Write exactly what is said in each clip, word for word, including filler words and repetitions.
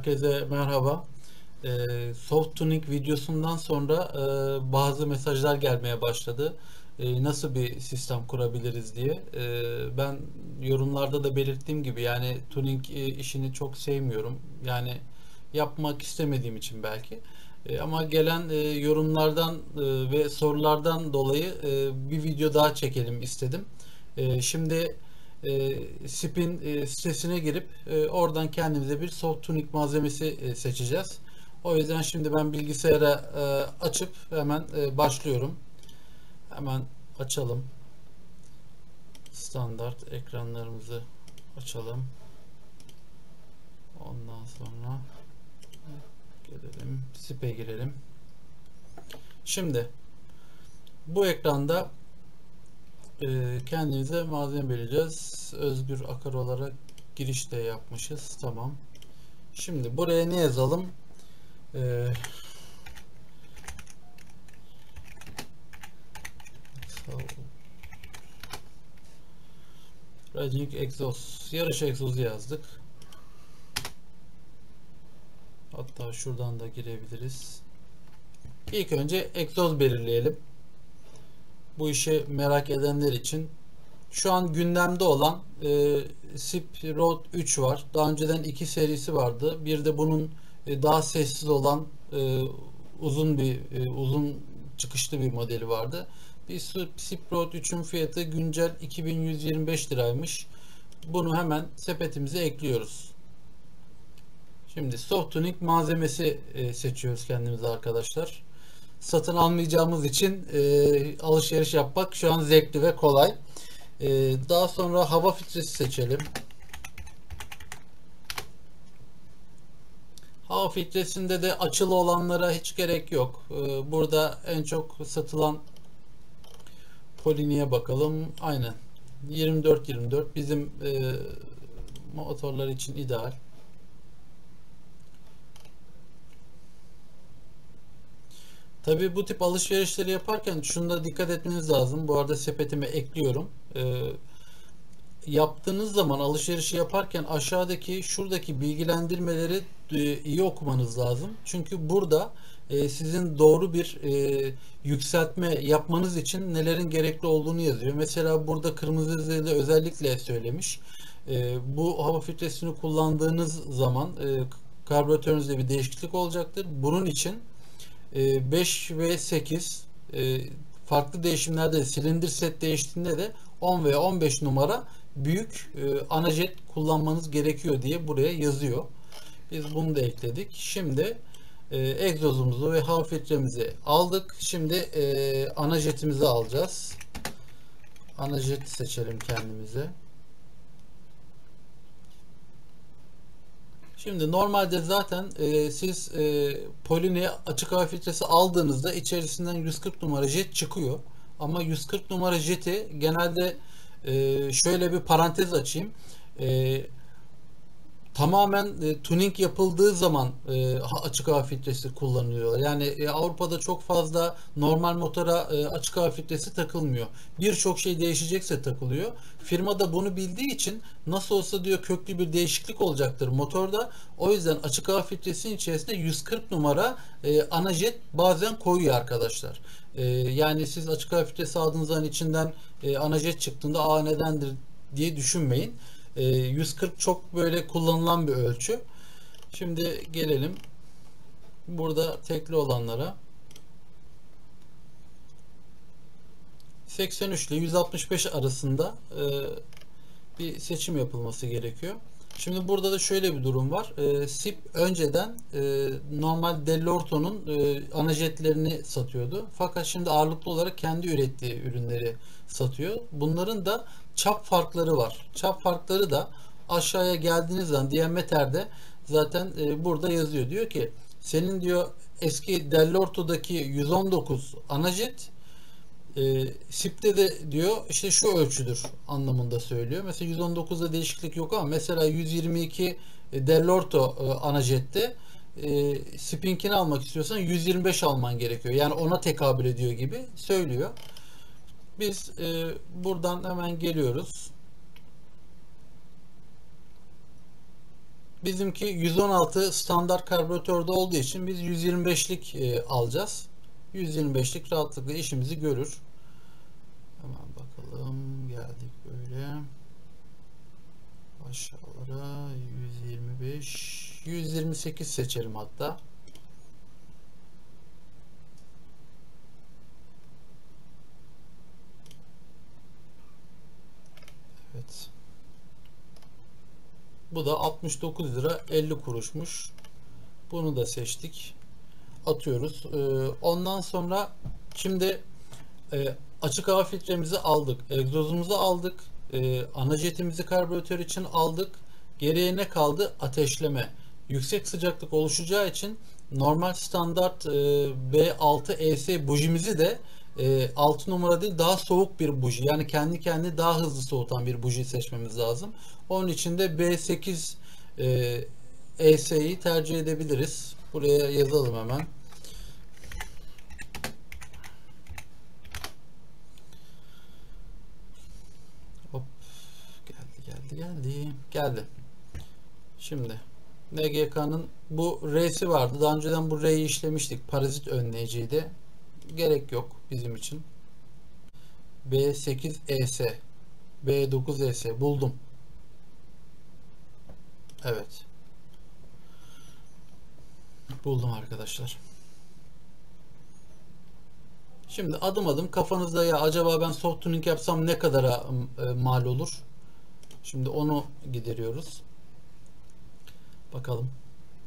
Herkese merhaba. Ee, Soft Tuning videosundan sonra e, bazı mesajlar gelmeye başladı. E, nasıl bir sistem kurabiliriz diye. E, ben yorumlarda da belirttiğim gibi yani tuning e, işini çok sevmiyorum. Yani yapmak istemediğim için belki. E, ama gelen e, yorumlardan e, ve sorulardan dolayı e, bir video daha çekelim istedim. E, şimdi e, Spin e, sitesine girip e, oradan kendimize bir soft tuning malzemesi e, seçeceğiz. O yüzden şimdi ben bilgisayara e, açıp hemen e, başlıyorum. Hemen açalım. Standart ekranlarımızı açalım. Ondan sonra gelelim. S I P'e girelim. Şimdi bu ekranda e, kendimize malzeme vereceğiz. Özgür Akar olarak giriş de yapmışız. Tamam. Şimdi buraya ne yazalım? Ee, Raging Exos, yarış egzozu yazdık. Hatta şuradan da girebiliriz. İlk önce egzoz belirleyelim. Bu işi merak edenler için. Şu an gündemde olan e, S I P Road üç var. Daha önceden iki serisi vardı. Bir de bunun e, daha sessiz olan e, uzun bir e, uzun çıkışlı bir modeli vardı. Bir S I P Road üçün fiyatı güncel iki bin yüz yirmi beş liraymış. Bunu hemen sepetimize ekliyoruz. Şimdi soft tuning malzemesi e, seçiyoruz kendimize arkadaşlar. Satın almayacağımız için e, alışveriş yapmak şu an zevkli ve kolay. E, daha sonra hava filtresi seçelim. Hava filtresinde de açılı olanlara hiç gerek yok. E, burada en çok satılan Polini'ye bakalım. Aynen. yirmi dört yirmi dört bizim e, motorlar için ideal. Tabii bu tip alışverişleri yaparken şunu da dikkat etmeniz lazım. Bu arada sepetime ekliyorum. Ee, yaptığınız zaman alışverişi yaparken aşağıdaki şuradaki bilgilendirmeleri e, iyi okumanız lazım. Çünkü burada e, sizin doğru bir e, yükseltme yapmanız için nelerin gerekli olduğunu yazıyor. Mesela burada kırmızı yazıyla özellikle söylemiş. E, bu hava filtresini kullandığınız zaman e, karbüratörünüzde bir değişiklik olacaktır. Bunun için beş ve sekiz farklı değişimlerde silindir set değiştiğinde de on veya on beş numara büyük ana jet kullanmanız gerekiyor diye buraya yazıyor. Biz bunu da ekledik. Şimdi egzozumuzu ve hava filtremizi aldık. Şimdi ana jetimizi alacağız. Ana jet seçelim kendimize. Şimdi normalde zaten e, siz e, Polini açık hava filtresi aldığınızda içerisinden yüz kırk numara jet çıkıyor. Ama yüz kırk numara jeti genelde e, şöyle bir parantez açayım. E, tamamen e, tuning yapıldığı zaman e, açık hava filtresi kullanılıyor. Yani e, Avrupa'da çok fazla normal motora e, açık hava filtresi takılmıyor. Birçok şey değişecekse takılıyor. Firma da bunu bildiği için nasıl olsa diyor köklü bir değişiklik olacaktır motorda. O yüzden açık hava filtresinin içerisinde yüz kırk numara e, ana jet bazen koyuyor arkadaşlar. E, yani siz açık hava filtresi aldığınız zaman içinden e, ana jet çıktığında aa nedendir diye düşünmeyin. yüz kırk çok böyle kullanılan bir ölçü. Şimdi gelelim burada tekli olanlara. seksen üç ile yüz altmış beş arasında e, bir seçim yapılması gerekiyor. Şimdi burada da şöyle bir durum var. E, S I P önceden e, normal Dell'Orto'nun e, ana jetlerini satıyordu. Fakat şimdi ağırlıklı olarak kendi ürettiği ürünleri satıyor. Bunların da çap farkları var. Çap farkları da aşağıya geldiğiniz zaman diametrede zaten e, burada yazıyor. Diyor ki senin diyor eski Dell'Orto'daki yüz on dokuz ana jet e, S I P'te de diyor işte şu ölçüdür anlamında söylüyor. Mesela yüz on dokuzda değişiklik yok ama mesela yüz yirmi iki e, Dell'Orto e, ana jette e, S I P'inkini almak istiyorsan yüz yirmi beş alman gerekiyor. Yani ona tekabül ediyor gibi söylüyor. Biz e, buradan hemen geliyoruz. Bizimki yüz on altı standart karbüratörde olduğu için biz yüz yirmi beşlik e, alacağız. yüz yirmi beşlik rahatlıkla işimizi görür. Hemen bakalım. Geldik böyle. Aşağılara yüz yirmi beş, yüz yirmi sekiz seçelim hatta. Evet. Bu da altmış dokuz lira elli kuruşmuş. Bunu da seçtik. Atıyoruz. Ee, ondan sonra şimdi e, açık hava filtremizi aldık. Egzozumuzu aldık. E, ana jetimizi karbüratör için aldık. Geriye ne kaldı? Ateşleme. Yüksek sıcaklık oluşacağı için normal standart e, B altı E S bujimizi de e, altı numara değil, daha soğuk bir buji. Yani kendi kendini daha hızlı soğutan bir buji seçmemiz lazım. Onun için de B sekiz e, E S'yi tercih edebiliriz. Buraya yazalım hemen. Hop. Geldi geldi geldi. Geldi. Şimdi N G K'nın bu R'si vardı. Daha önceden bu R'yi işlemiştik. Parazit önleyiciydi. Gerek yok bizim için. B sekiz E S, B dokuz E S buldum. Evet. Buldum arkadaşlar. Şimdi adım adım kafanızda, ya acaba ben soft tuning yapsam ne kadara e, mal olur? Şimdi onu gideriyoruz. Bakalım.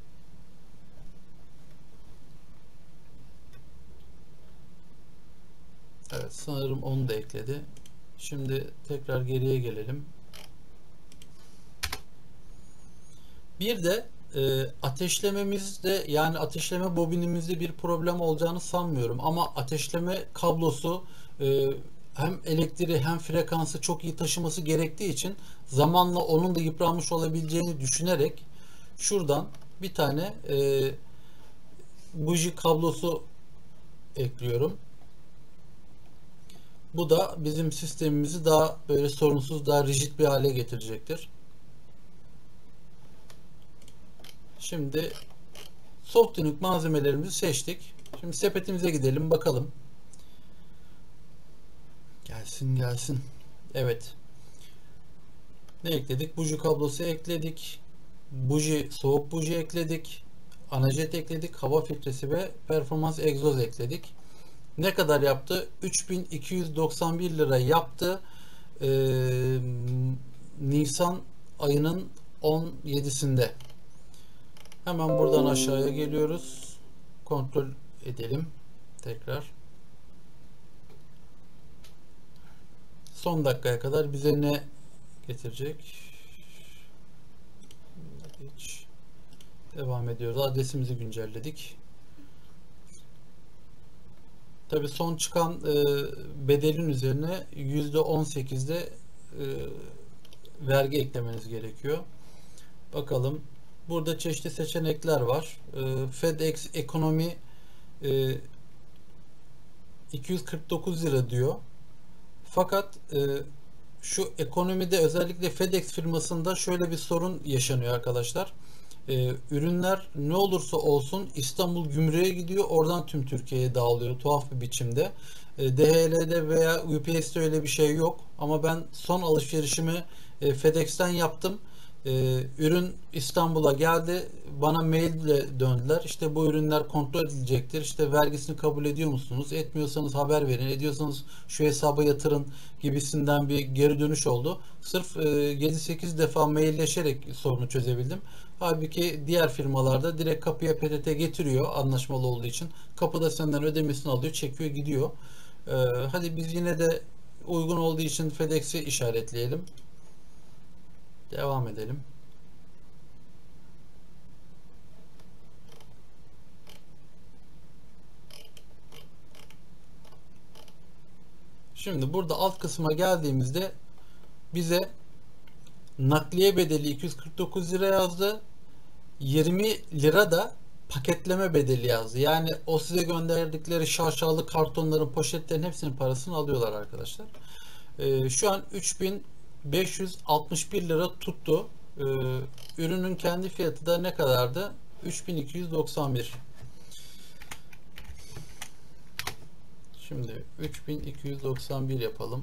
Evet, sanırım onu da ekledi. Şimdi tekrar geriye gelelim. Bir de e, ateşlememizde, yani ateşleme bobinimizde bir problem olacağını sanmıyorum. Ama ateşleme kablosu e, hem elektriği hem frekansı çok iyi taşıması gerektiği için zamanla onun da yıpranmış olabileceğini düşünerek şuradan bir tane e, buji kablosu ekliyorum. Bu da bizim sistemimizi daha böyle sorunsuz, daha rigid bir hale getirecektir. Şimdi soft tuning malzemelerimizi seçtik. Şimdi sepetimize gidelim bakalım. Gelsin gelsin. Evet. Ne ekledik? Buji kablosu ekledik. Buji, soğuk buji ekledik. Anajet ekledik. Hava filtresi ve performans egzoz ekledik. Ne kadar yaptı? üç bin iki yüz doksan bir lira yaptı. Ee, Nisan ayının on yedisinde. Hemen buradan aşağıya geliyoruz. Kontrol edelim. Tekrar. Son dakikaya kadar bize ne getirecek? Geç. Devam ediyoruz. Adresimizi güncelledik. Tabii son çıkan e, bedelin üzerine yüzde on sekizde e, vergi eklemeniz gerekiyor. Bakalım. Burada çeşitli seçenekler var. E, FedEx ekonomi e, iki yüz kırk dokuz lira diyor. Fakat e, şu ekonomide, özellikle FedEx firmasında şöyle bir sorun yaşanıyor arkadaşlar. Ee, ürünler ne olursa olsun İstanbul Gümrük'e gidiyor. Oradan tüm Türkiye'ye dağılıyor. Tuhaf bir biçimde. Ee, D H L'de veya U P S'te öyle bir şey yok. Ama ben son alışverişimi e, FedEx'ten yaptım. Ee, ürün İstanbul'a geldi. Bana mail ile döndüler. İşte bu ürünler kontrol edilecektir. İşte vergisini kabul ediyor musunuz? Etmiyorsanız haber verin. Ediyorsanız şu hesaba yatırın gibisinden bir geri dönüş oldu. Sırf e, yedi sekiz defa mailleşerek sorunu çözebildim. Halbuki diğer firmalarda direkt kapıya P T T getiriyor, anlaşmalı olduğu için. Kapıda senden ödemesini alıyor, çekiyor, gidiyor. Ee, hadi biz yine de uygun olduğu için FedEx'i işaretleyelim. Devam edelim. Şimdi burada alt kısma geldiğimizde bize nakliye bedeli iki yüz kırk dokuz lira yazdı. yirmi lira da paketleme bedeli yazdı. Yani o size gönderdikleri şaşalı kartonların, poşetlerin hepsinin parasını alıyorlar arkadaşlar. Ee, şu an üç bin beş yüz altmış bir lira tuttu. Ee, ürünün kendi fiyatı da ne kadardı? üç bin iki yüz doksan bir. Şimdi üç bin iki yüz doksan bir yapalım.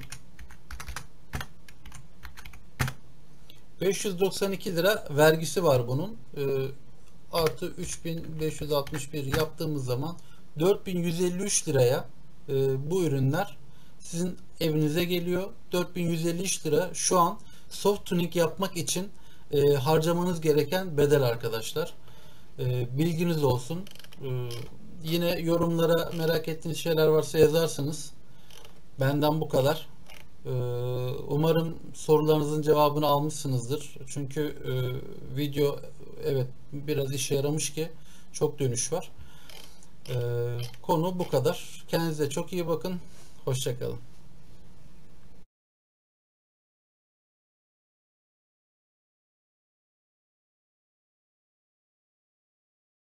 beş yüz doksan iki lira vergisi var bunun. Ee, artı üç bin beş yüz altmış bir yaptığımız zaman dört bin yüz elli üç liraya e, bu ürünler sizin evinize geliyor. dört bin yüz elli üç lira şu an soft tuning yapmak için e, harcamanız gereken bedel arkadaşlar. E, bilginiz olsun. E, yine yorumlara merak ettiğiniz şeyler varsa yazarsınız. Benden bu kadar. Ee, Umarım sorularınızın cevabını almışsınızdır. Çünkü e, video evet biraz işe yaramış ki çok dönüş var. Ee, konu bu kadar. Kendinize çok iyi bakın. Hoşça kalın.